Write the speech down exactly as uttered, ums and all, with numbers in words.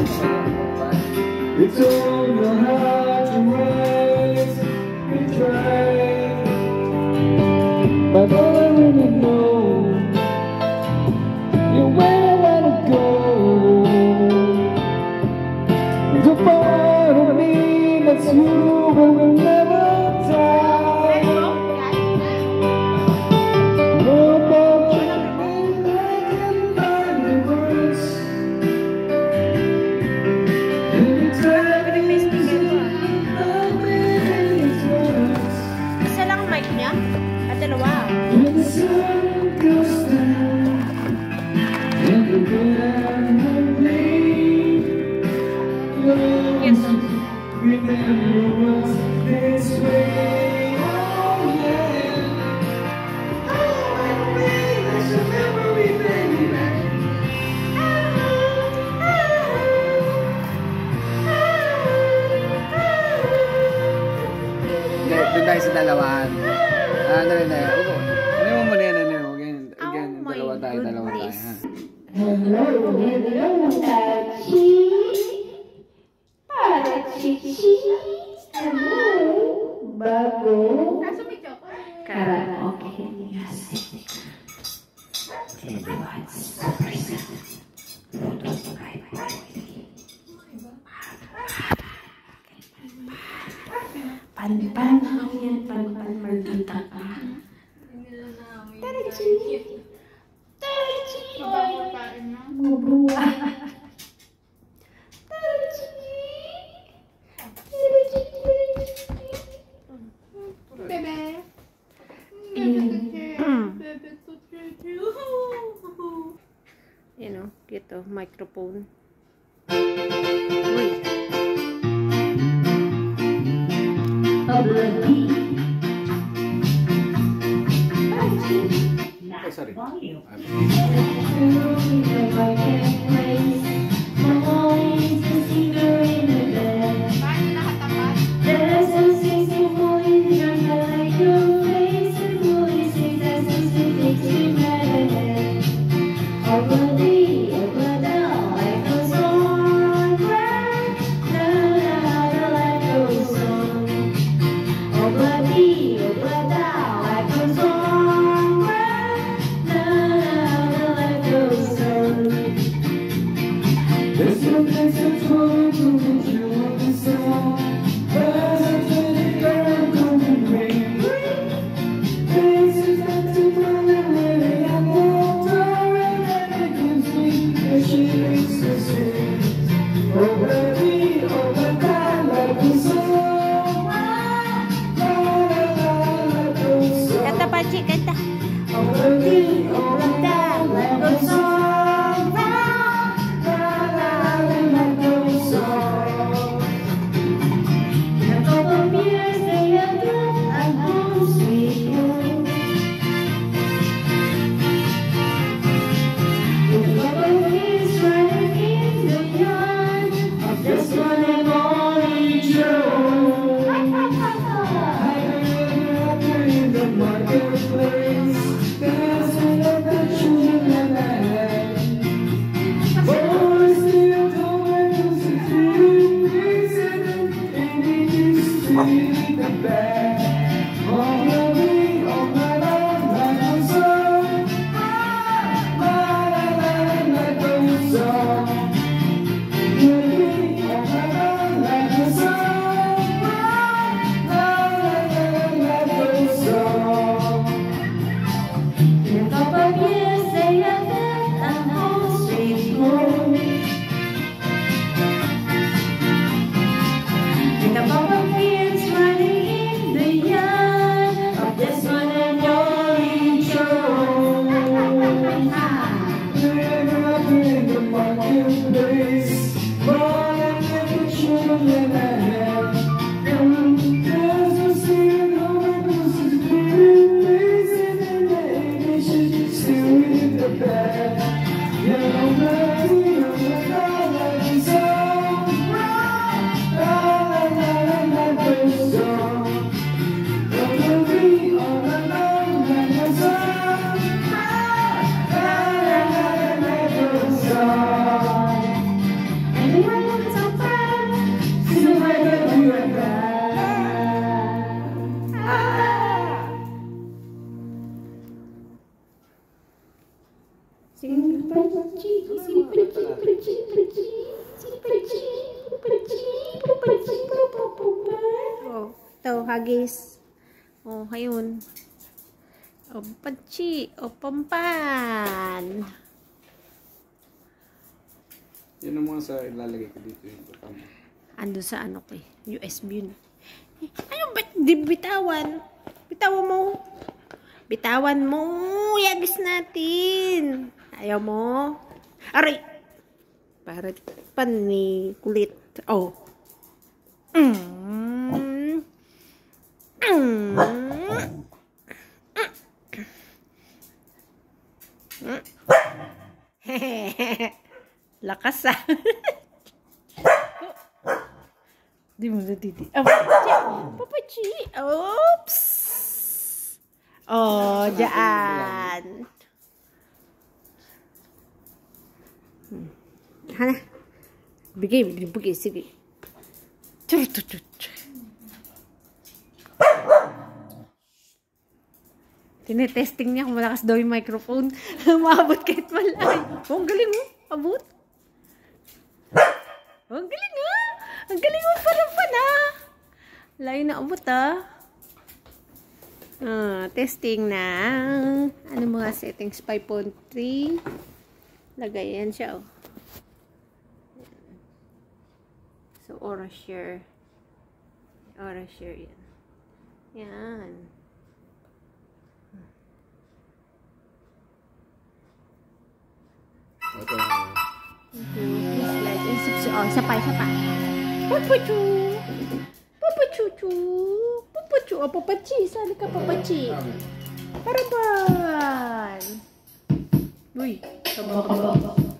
It's all your heart to rise and try. But all I really know is where I wanna go. The part of me that's you will never die. No more dreaming I can find the words. Isa lang mic niya? At dalawa. Yes. Doon tayo sa dalawahan. Ah, ano rin tayo. Upo. Ano mo muna yan, ano? Again, again, dalawa tayo, dalawa tayo, ha? Hello, hello, Tachi. Para Chichi. Hello, bago. Karaoke. Yes. Pan-pan, yan, pan-pan, margita ka. Tarachi! Tarachi! Mga buwa. Tarachi! Tarachi! Bebe! You know, gitu, microphone. Uy! Obladi. Oh, sorry. Kata Paci, kata. Ito, hagis. Oh, ayun. O, pachi. O, pampan. Yun ang mga sa ilalagay ko dito. Yung butang. Ando sa ano ko eh. U S B yun. Eh, ano ba't di bitawan? Bitawan mo. Bitawan mo. Yagis natin. Ayaw mo. Aray! Para pani kulit. Oh. Mm. Mm. Lakas ah. Di mo na titi. Oh, papachi. Papachi. Oops. Oh, dyan. Hmm. Hana. Bigay, bigay, bigay. Sige. Chur, chur, chur. Tinetesting niya kung malakas daw yung microphone. Maabot kahit malay. Oh, ang galing mo. Abot. Oh, ang galing mo. Ang galing mo pala pala. Layo na abot ah. Ah, testing na. Ano mga settings? five point three. Lagay yan siya oh. So, aura share. Aura share yan. Yan. Ito na. Please like and subscribe. Oh, isa pa, isa pa. Papachu! Papachuchu! Papachu! Oh, papachi! Sali ka, papachi! Paraban! Uy! Kaba, kaba.